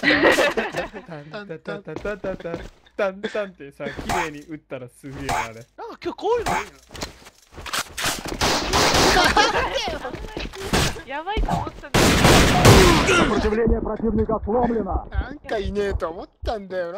タンタンタンタンタンタンタンタンタンってさ、綺麗に打ったらすげえなあれ。 なんか今日こういうのいいの。 やばいと思ったんだなんかいねえと思ったんだよな。